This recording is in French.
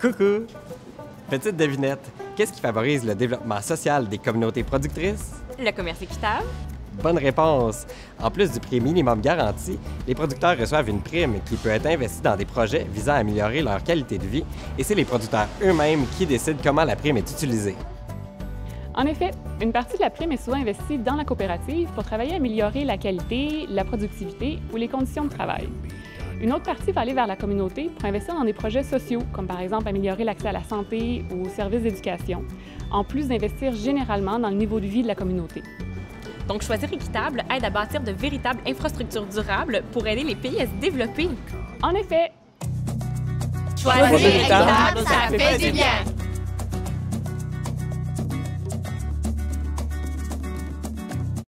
Coucou! Petite devinette, qu'est-ce qui favorise le développement social des communautés productrices? Le commerce équitable. Bonne réponse! En plus du prix minimum garanti, les producteurs reçoivent une prime qui peut être investie dans des projets visant à améliorer leur qualité de vie et c'est les producteurs eux-mêmes qui décident comment la prime est utilisée. En effet, une partie de la prime est souvent investie dans la coopérative pour travailler à améliorer la qualité, la productivité ou les conditions de travail. Une autre partie va aller vers la communauté pour investir dans des projets sociaux, comme par exemple améliorer l'accès à la santé ou aux services d'éducation, en plus d'investir généralement dans le niveau de vie de la communauté. Donc, choisir équitable aide à bâtir de véritables infrastructures durables pour aider les pays à se développer. En effet, Choisir équitable, ça fait du bien!